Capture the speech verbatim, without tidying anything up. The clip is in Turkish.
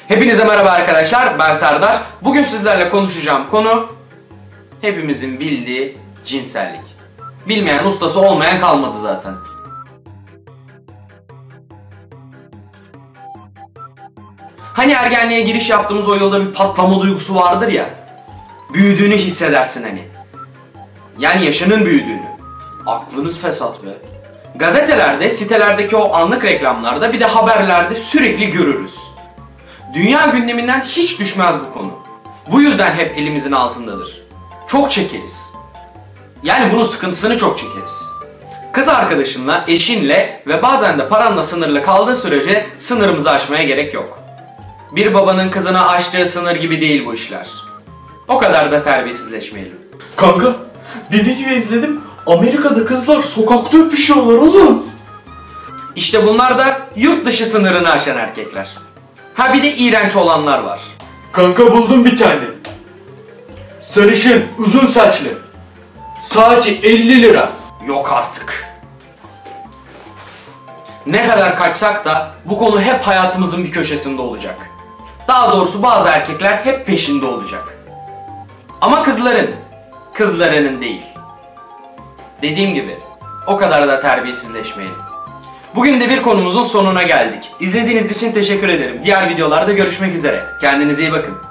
Hepinize merhaba arkadaşlar, ben Serdar. Bugün sizlerle konuşacağım konu hepimizin bildiği cinsellik. Bilmeyen ustası olmayan kalmadı zaten. Hani ergenliğe giriş yaptığımız o yolda bir patlama duygusu vardır ya. Büyüdüğünü hissedersin hani. Yani yaşının büyüdüğünü. Aklınız fesat be. Gazetelerde, sitelerdeki o anlık reklamlarda bir de haberlerde sürekli görürüz. Dünya gündeminden hiç düşmez bu konu. Bu yüzden hep elimizin altındadır. Çok çekeriz. Yani bunun sıkıntısını çok çekeriz. Kız arkadaşınla, eşinle ve bazen de paranla sınırlı kaldığı sürece sınırımızı aşmaya gerek yok. Bir babanın kızına aştığı sınır gibi değil bu işler. O kadar da terbiyesizleşmeyelim. Kanka, bir video izledim. Amerika'da kızlar sokakta öpüşüyorlar oğlum. İşte bunlar da yurt dışı sınırını aşan erkekler. Ha bir de iğrenç olanlar var. Kanka buldum bir tane. Sarışın, uzun saçlı. Saati elli lira. Yok artık. Ne kadar kaçsak da bu konu hep hayatımızın bir köşesinde olacak. Daha doğrusu bazı erkekler hep peşinde olacak. Ama kızların, kızlarının değil. Dediğim gibi o kadar da terbiyesizleşmeyelim. Bugün de bir konumuzun sonuna geldik. İzlediğiniz için teşekkür ederim. Diğer videolarda görüşmek üzere. Kendinize iyi bakın.